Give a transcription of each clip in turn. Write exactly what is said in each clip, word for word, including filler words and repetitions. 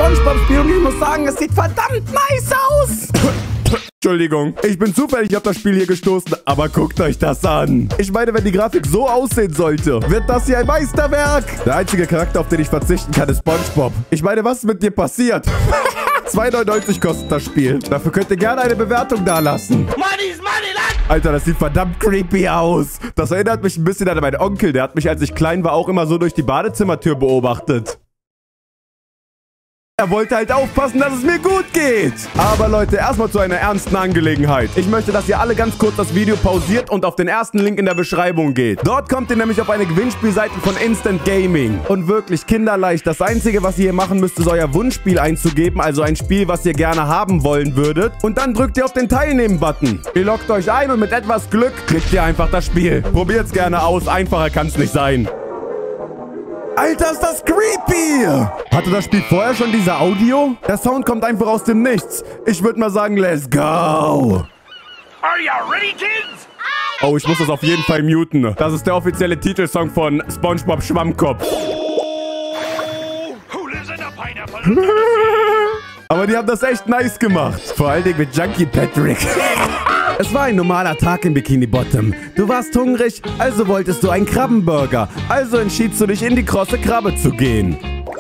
SpongeBob-Spiel und ich muss sagen, es sieht verdammt nice aus. Entschuldigung, ich bin zufällig auf das Spiel hier gestoßen, aber guckt euch das an. Ich meine, wenn die Grafik so aussehen sollte, wird das hier ein Meisterwerk. Der einzige Charakter, auf den ich verzichten kann, ist SpongeBob. Ich meine, was ist mit dir passiert? zwei neunundneunzig kostet das Spiel. Dafür könnt ihr gerne eine Bewertung dalassen. Money's money, lad! Alter, das sieht verdammt creepy aus. Das erinnert mich ein bisschen an meinen Onkel. Der hat mich, als ich klein war, auch immer so durch die Badezimmertür beobachtet. Er wollte halt aufpassen, dass es mir gut geht. Aber Leute, erstmal zu einer ernsten Angelegenheit. Ich möchte, dass ihr alle ganz kurz das Video pausiert und auf den ersten Link in der Beschreibung geht. Dort kommt ihr nämlich auf eine Gewinnspielseite von Instant Gaming. Und wirklich kinderleicht. Das Einzige, was ihr hier machen müsst, ist euer Wunschspiel einzugeben. Also ein Spiel, was ihr gerne haben wollen würdet. Und dann drückt ihr auf den Teilnehmen-Button. Ihr loggt euch ein und mit etwas Glück kriegt ihr einfach das Spiel. Probiert's gerne aus. Einfacher kann's nicht sein. Alter, ist das creepy! Hatte das Spiel vorher schon diese Audio? Der Sound kommt einfach aus dem Nichts. Ich würde mal sagen, let's go! Are you ready, kids? Oh, ich muss das auf jeden Fall muten. Das ist der offizielle Titelsong von SpongeBob Schwammkopf. Who lives in a pineapple? Aber die haben das echt nice gemacht. Vor allen Dingen mit Junkie Patrick. Es war ein normaler Tag im Bikini Bottom. Du warst hungrig, also wolltest du einen Krabbenburger. Also entschiedst du dich, in die krosse Krabbe zu gehen.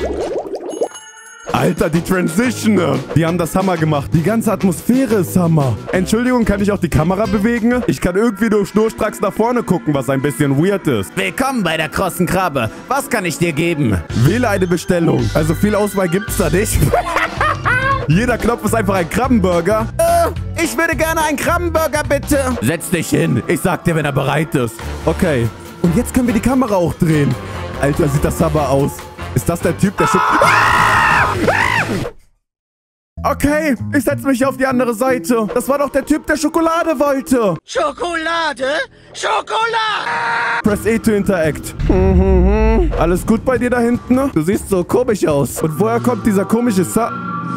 Alter, die Transition. Die haben das Hammer gemacht. Die ganze Atmosphäre ist Hammer. Entschuldigung, kann ich auch die Kamera bewegen? Ich kann irgendwie nur schnurstracks nach vorne gucken, was ein bisschen weird ist. Willkommen bei der krossen Krabbe. Was kann ich dir geben? Wähle eine Bestellung. Also viel Auswahl gibt's da nicht. Jeder Knopf ist einfach ein Krabbenburger. Äh, ich würde gerne einen Krabbenburger, bitte. Setz dich hin. Ich sag dir, wenn er bereit ist. Okay. Und jetzt können wir die Kamera auch drehen. Alter, sieht das aber aus. Ist das der Typ, der schon... Okay, ich setze mich auf die andere Seite. Das war doch der Typ, der Schokolade wollte. Schokolade? Schokolade! Press E to interact. Mhm. Alles gut bei dir da hinten? Du siehst so komisch aus. Und woher kommt dieser komische Sa...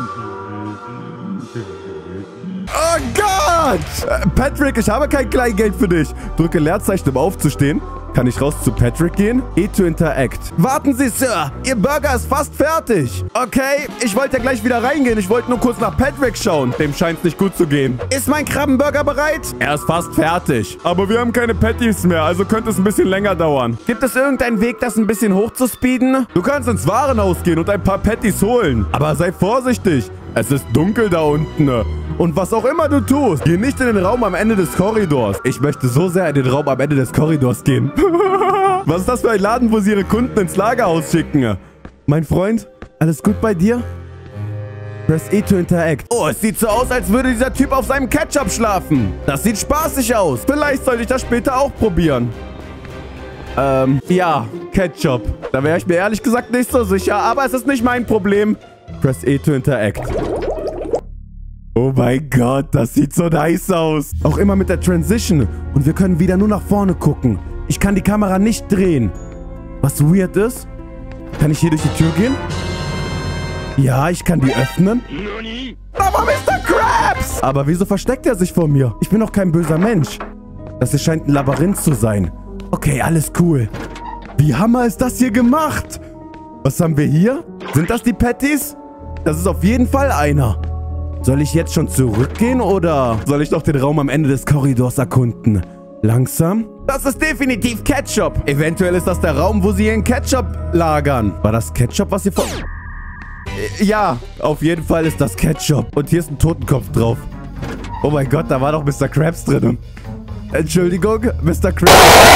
Oh Gott! Äh, Patrick, ich habe kein Kleingeld für dich. Drücke Leerzeichen, um aufzustehen. Kann ich raus zu Patrick gehen? E to interact. Warten Sie, Sir. Ihr Burger ist fast fertig. Okay, ich wollte ja gleich wieder reingehen. Ich wollte nur kurz nach Patrick schauen. Dem scheint es nicht gut zu gehen. Ist mein Krabbenburger bereit? Er ist fast fertig. Aber wir haben keine Patties mehr, also könnte es ein bisschen länger dauern. Gibt es irgendeinen Weg, das ein bisschen hoch zu speeden? Du kannst ins Warenhaus gehen und ein paar Patties holen. Aber sei vorsichtig. Es ist dunkel da unten. Und was auch immer du tust, geh nicht in den Raum am Ende des Korridors. Ich möchte so sehr in den Raum am Ende des Korridors gehen. Was ist das für ein Laden, wo sie ihre Kunden ins Lagerhaus schicken? Mein Freund, alles gut bei dir? Press E to interact. Oh, es sieht so aus, als würde dieser Typ auf seinem Ketchup schlafen. Das sieht spaßig aus. Vielleicht sollte ich das später auch probieren. Ähm, ja, Ketchup. Da wäre ich mir ehrlich gesagt nicht so sicher, aber es ist nicht mein Problem. Press E to interact. Oh mein Gott, das sieht so nice aus. Auch immer mit der Transition. Und wir können wieder nur nach vorne gucken. Ich kann die Kamera nicht drehen. Was weird ist? Kann ich hier durch die Tür gehen? Ja, ich kann die öffnen. Da war Mister Krabs! Aber wieso versteckt er sich vor mir? Ich bin doch kein böser Mensch. Das hier scheint ein Labyrinth zu sein. Okay, alles cool. Wie hammer ist das hier gemacht? Was haben wir hier? Sind das die Patties? Das ist auf jeden Fall einer. Soll ich jetzt schon zurückgehen oder soll ich doch den Raum am Ende des Korridors erkunden? Langsam? Das ist definitiv Ketchup. Eventuell ist das der Raum, wo sie ihren Ketchup lagern. War das Ketchup, was sie vor... Ja, auf jeden Fall ist das Ketchup. Und hier ist ein Totenkopf drauf. Oh mein Gott, da war doch Mister Krabs drin. Entschuldigung, Mister Krabs.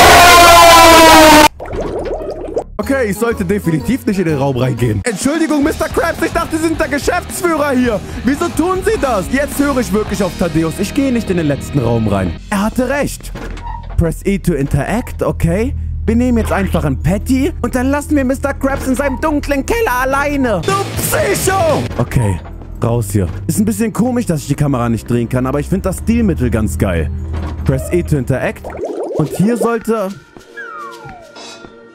Okay, ich sollte definitiv nicht in den Raum reingehen. Entschuldigung, Mister Krabs, ich dachte, Sie sind der Geschäftsführer hier. Wieso tun Sie das? Jetzt höre ich wirklich auf Thaddeus. Ich gehe nicht in den letzten Raum rein. Er hatte recht. Press E to interact, okay. Wir nehmen jetzt einfach ein Patty und dann lassen wir Mister Krabs in seinem dunklen Keller alleine. Du Psycho! Okay, raus hier. Ist ein bisschen komisch, dass ich die Kamera nicht drehen kann, aber ich finde das Stilmittel ganz geil. Press E to interact. Und hier sollte...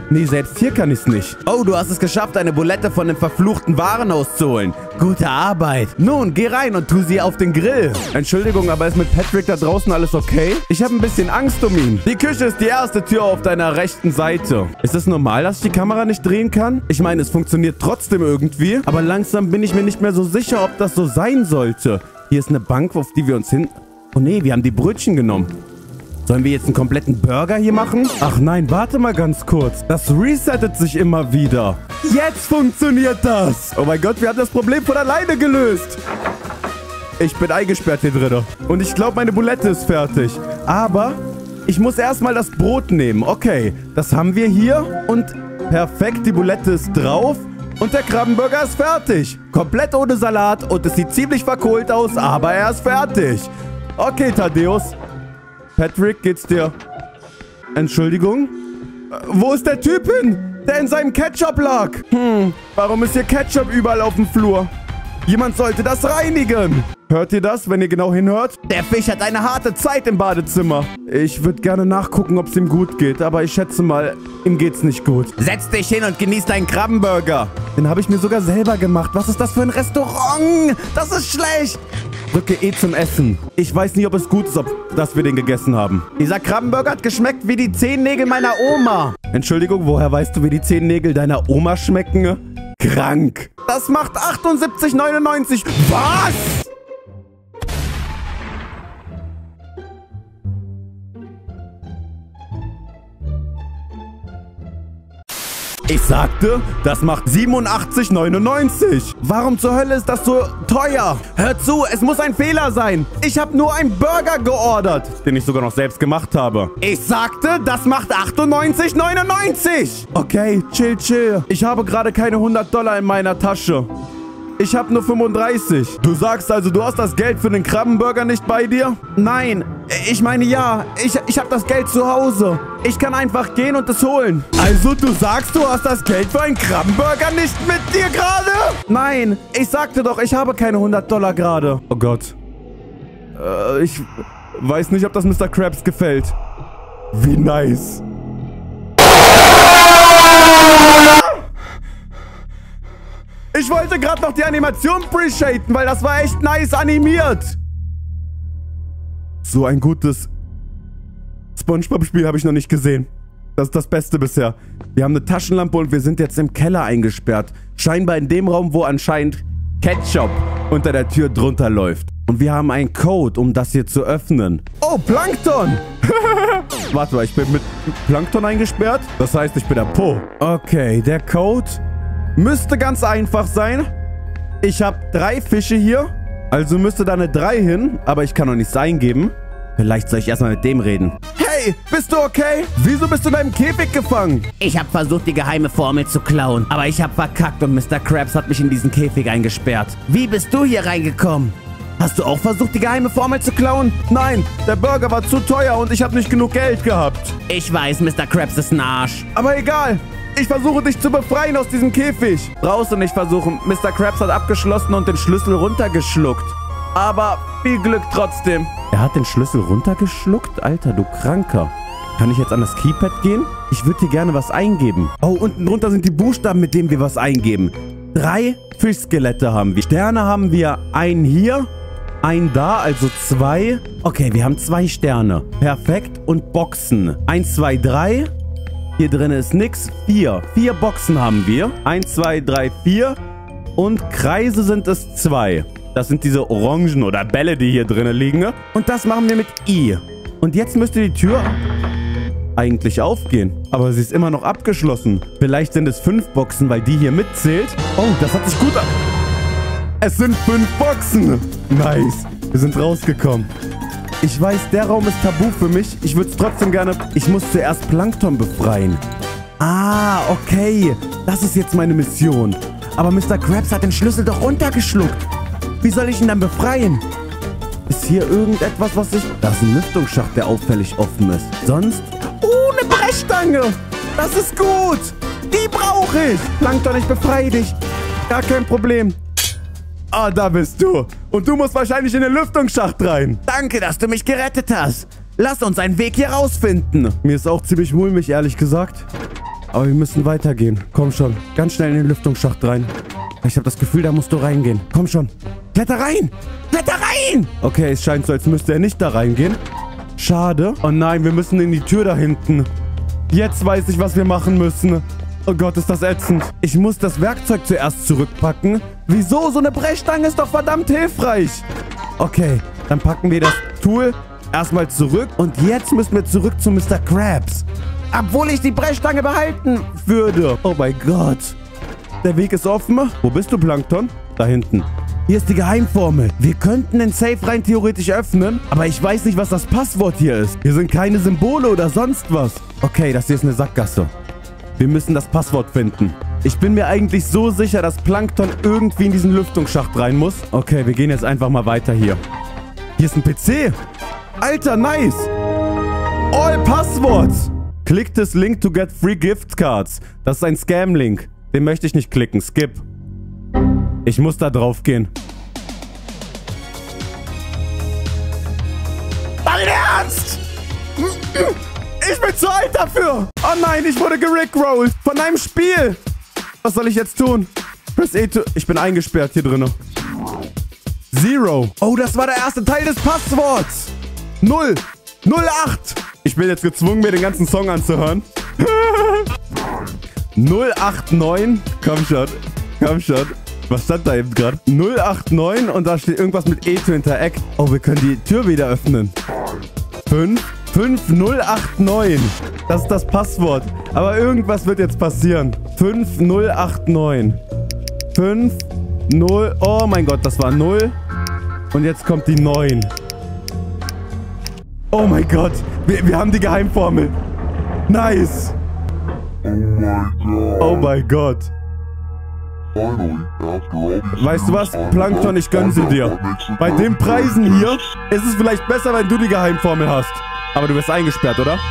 Nee, selbst hier kann ich's nicht. Oh, du hast es geschafft, eine Bulette von dem verfluchten Warenhaus zu holen. Gute Arbeit. Nun, geh rein und tu sie auf den Grill. Entschuldigung, aber ist mit Patrick da draußen alles okay? Ich habe ein bisschen Angst um ihn. Die Küche ist die erste Tür auf deiner rechten Seite. Ist es normal, dass ich die Kamera nicht drehen kann? Ich meine, es funktioniert trotzdem irgendwie. Aber langsam bin ich mir nicht mehr so sicher, ob das so sein sollte. Hier ist eine Bank, auf die wir uns hin... Oh nee, wir haben die Brötchen genommen. Sollen wir jetzt einen kompletten Burger hier machen? Ach nein, warte mal ganz kurz. Das resettet sich immer wieder. Jetzt funktioniert das. Oh mein Gott, wir haben das Problem von alleine gelöst. Ich bin eingesperrt hier drin. Und ich glaube, meine Bulette ist fertig. Aber ich muss erstmal das Brot nehmen. Okay, das haben wir hier. Und perfekt, die Bulette ist drauf. Und der Krabbenburger ist fertig. Komplett ohne Salat. Und es sieht ziemlich verkohlt aus, aber er ist fertig. Okay, Thaddeus. Patrick, geht's dir? Entschuldigung? Äh, wo ist der Typ hin, der in seinem Ketchup lag? Hm, warum ist hier Ketchup überall auf dem Flur? Jemand sollte das reinigen. Hört ihr das, wenn ihr genau hinhört? Der Fisch hat eine harte Zeit im Badezimmer. Ich würde gerne nachgucken, ob es ihm gut geht, aber ich schätze mal, ihm geht's nicht gut. Setz dich hin und genieß deinen Krabbenburger. Den habe ich mir sogar selber gemacht. Was ist das für ein Restaurant? Das ist schlecht. Drücke E zum Essen. Ich weiß nicht, ob es gut ist, ob, dass wir den gegessen haben. Dieser Krabbenburger hat geschmeckt wie die Zehennägel meiner Oma. Entschuldigung, woher weißt du, wie die Zehennägel deiner Oma schmecken? Krank. Das macht achtundsiebzig neunundneunzig. Was? Ich sagte, das macht siebenundachtzig neunundneunzig. Warum zur Hölle ist das so teuer? Hör zu, es muss ein Fehler sein. Ich habe nur einen Burger geordert, den ich sogar noch selbst gemacht habe. Ich sagte, das macht achtundneunzig neunundneunzig. Okay, chill, chill. Ich habe gerade keine hundert Dollar in meiner Tasche. Ich habe nur fünfunddreißig. Du sagst also, du hast das Geld für den Krabbenburger nicht bei dir? Nein, ich meine ja. Ich, ich habe das Geld zu Hause. Ich kann einfach gehen und es holen. Also du sagst, du hast das Geld für einen Krabbenburger nicht mit dir gerade? Nein, ich sagte doch, ich habe keine hundert Dollar gerade. Oh Gott. Äh, ich weiß nicht, ob das Mister Krabs gefällt. Wie nice. Ich wollte gerade noch die Animation appreciaten, weil das war echt nice animiert. So ein gutes SpongeBob-Spiel habe ich noch nicht gesehen. Das ist das Beste bisher. Wir haben eine Taschenlampe und wir sind jetzt im Keller eingesperrt. Scheinbar in dem Raum, wo anscheinend Ketchup unter der Tür drunter läuft. Und wir haben einen Code, um das hier zu öffnen. Oh, Plankton! Warte mal, ich bin mit Plankton eingesperrt? Das heißt, ich bin der Po. Okay, der Code müsste ganz einfach sein. Ich habe drei Fische hier. Also müsste da eine drei hin. Aber ich kann noch nichts eingeben. Vielleicht soll ich erstmal mit dem reden. Hey, bist du okay? Wieso bist du in deinem Käfig gefangen? Ich habe versucht, die geheime Formel zu klauen. Aber ich habe verkackt und Mister Krabs hat mich in diesen Käfig eingesperrt. Wie bist du hier reingekommen? Hast du auch versucht, die geheime Formel zu klauen? Nein, der Burger war zu teuer und ich habe nicht genug Geld gehabt. Ich weiß, Mister Krabs ist ein Arsch. Aber egal. Ich versuche dich zu befreien aus diesem Käfig. Brauchst du nicht versuchen. Mister Krabs hat abgeschlossen und den Schlüssel runtergeschluckt. Aber viel Glück trotzdem. Er hat den Schlüssel runtergeschluckt? Alter, du Kranker. Kann ich jetzt an das Keypad gehen? Ich würde hier gerne was eingeben. Oh, unten drunter sind die Buchstaben, mit denen wir was eingeben. Drei Fischskelette haben wir. Sterne haben wir einen hier, einen da, also zwei. Okay, wir haben zwei Sterne. Perfekt. Und Boxen. Eins, zwei, drei. Hier drin ist nix. Vier. Vier Boxen haben wir. Eins, zwei, drei, vier. Und Kreise sind es zwei. Das sind diese Orangen oder Bälle, die hier drinnen liegen. Und das machen wir mit I. Und jetzt müsste die Tür eigentlich aufgehen. Aber sie ist immer noch abgeschlossen. Vielleicht sind es fünf Boxen, weil die hier mitzählt. Oh, das hat sich gut an... Es sind fünf Boxen. Nice. Wir sind rausgekommen. Ich weiß, der Raum ist tabu für mich. Ich würde es trotzdem gerne... Ich muss zuerst Plankton befreien. Ah, okay. Das ist jetzt meine Mission. Aber Mister Krabs hat den Schlüssel doch runtergeschluckt. Wie soll ich ihn dann befreien? Ist hier irgendetwas, was ich... Da ist ein Lüftungsschacht, der auffällig offen ist. Sonst... Oh, eine Brechstange. Das ist gut. Die brauche ich. Plankton, ich befreie dich. Gar kein Problem. Ah, da bist du. Und du musst wahrscheinlich in den Lüftungsschacht rein. Danke, dass du mich gerettet hast. Lass uns einen Weg hier rausfinden. Mir ist auch ziemlich mulmig, ehrlich gesagt. Aber wir müssen weitergehen. Komm schon. Ganz schnell in den Lüftungsschacht rein. Ich habe das Gefühl, da musst du reingehen. Komm schon. Kletter rein! Kletter rein! Okay, es scheint so, als müsste er nicht da reingehen. Schade. Oh nein, wir müssen in die Tür da hinten. Jetzt weiß ich, was wir machen müssen. Oh Gott, ist das ätzend. Ich muss das Werkzeug zuerst zurückpacken. Wieso? So eine Brechstange ist doch verdammt hilfreich. Okay, dann packen wir das Tool erstmal zurück. Und jetzt müssen wir zurück zu Mister Krabs. Obwohl ich die Brechstange behalten würde. Oh mein Gott. Der Weg ist offen. Wo bist du, Plankton? Da hinten. Hier ist die Geheimformel. Wir könnten den Safe rein theoretisch öffnen, aber ich weiß nicht, was das Passwort hier ist. Hier sind keine Symbole oder sonst was. Okay, das hier ist eine Sackgasse. Wir müssen das Passwort finden. Ich bin mir eigentlich so sicher, dass Plankton irgendwie in diesen Lüftungsschacht rein muss. Okay, wir gehen jetzt einfach mal weiter hier. Hier ist ein P C. Alter, nice. All Passwords. Click this link to get free gift cards. Das ist ein Scam-Link. Den möchte ich nicht klicken. Skip. Ich muss da drauf gehen. Dein Ernst? Ich bin zu alt dafür. Oh nein, ich wurde gerickrollt von einem Spiel. Was soll ich jetzt tun? Press A to... Ich bin eingesperrt hier drin. Zero. Oh, das war der erste Teil des Passworts. Null. Null acht. Ich bin jetzt gezwungen, mir den ganzen Song anzuhören. null acht neun. Komm schon. Komm schon. Was stand da eben gerade? null acht neun und da steht irgendwas mit E to interact. Oh, wir können die Tür wieder öffnen. fünf fünf null acht neun. Das ist das Passwort. Aber irgendwas wird jetzt passieren. fünf null acht neun. fünf null. Oh mein Gott, das war null. Und jetzt kommt die neun. Oh mein Gott. Wir, wir haben die Geheimformel. Nice. Oh mein Gott. Weißt du was? Plankton, ich gönn sie dir. Bei den Preisen hier ist es vielleicht besser, wenn du die Geheimformel hast. Aber du wirst eingesperrt, oder?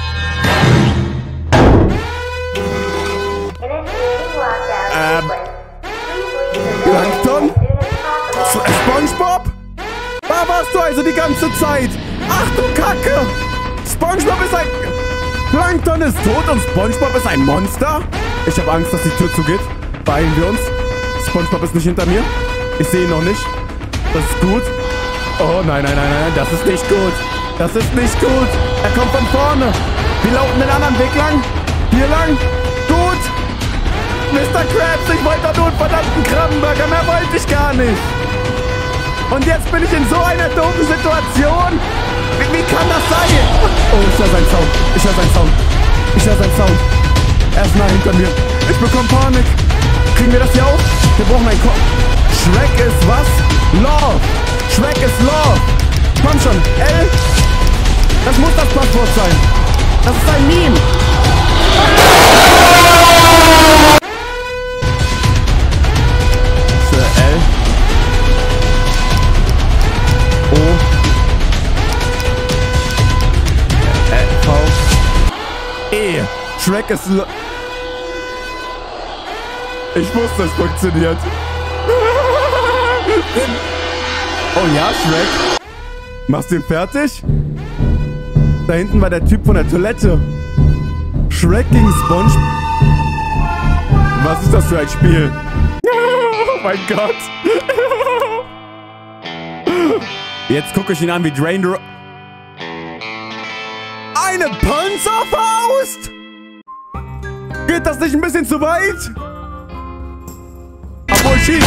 Ähm. Plankton? SpongeBob? Da warst du also die ganze Zeit. Ach du Kacke. SpongeBob ist ein... Plankton ist tot und SpongeBob ist ein Monster? Ich habe Angst, dass die Tür zugeht. Beeilen wir uns. SpongeBob ist nicht hinter mir. Ich sehe ihn noch nicht. Das ist gut. Oh, nein, nein, nein, nein. Das ist nicht gut. Das ist nicht gut. Er kommt von vorne. Wir laufen den anderen Weg lang. Hier lang. Gut. Mister Krabs, ich wollte doch nur einen verdammten Krabbenburger. Mehr wollte ich gar nicht. Und jetzt bin ich in so einer doofen Situation. Wie, wie kann das sein? Oh, ich höre seinen Sound. Ich höre seinen Sound. Ich höre seinen Sound. Er ist nah hinter mir. Ich bekomme Panik. Kriegen wir das hier auf? Wir brauchen einen Kopf. Shrek ist was? Love. Shrek ist Love. Komm schon. L. Das muss das Passwort sein. Das ist ein Meme. L. O. L. V. E. Shrek ist Love. Ich wusste, es funktioniert. Oh ja, Shrek. Machst du ihn fertig? Da hinten war der Typ von der Toilette. Shrek gegen Sponge. Was ist das für ein Spiel? Oh mein Gott. Jetzt gucke ich ihn an wie Drain the... Eine Panzerfaust? Geht das nicht ein bisschen zu weit? Obwohl, schieß!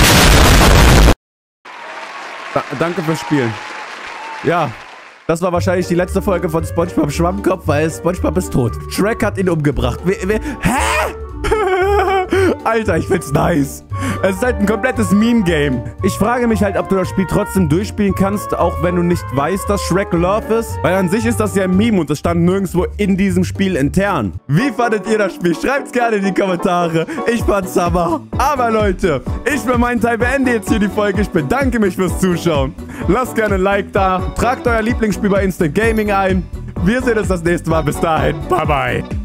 Da, danke fürs Spielen. Ja, das war wahrscheinlich die letzte Folge von SpongeBob Schwammkopf, weil SpongeBob ist tot. Shrek hat ihn umgebracht. Wir, wir, hä? Alter, ich find's nice. Es ist halt ein komplettes Meme-Game. Ich frage mich halt, ob du das Spiel trotzdem durchspielen kannst, auch wenn du nicht weißt, dass Shrek Love ist. Weil an sich ist das ja ein Meme und es stand nirgendwo in diesem Spiel intern. Wie fandet ihr das Spiel? Schreibt's gerne in die Kommentare. Ich fand's Hammer. Aber Leute, ich für meinen Teil beende jetzt hier die Folge. Ich bedanke mich fürs Zuschauen. Lasst gerne ein Like da. Tragt euer Lieblingsspiel bei Instant Gaming ein. Wir sehen uns das nächste Mal. Bis dahin. Bye, bye.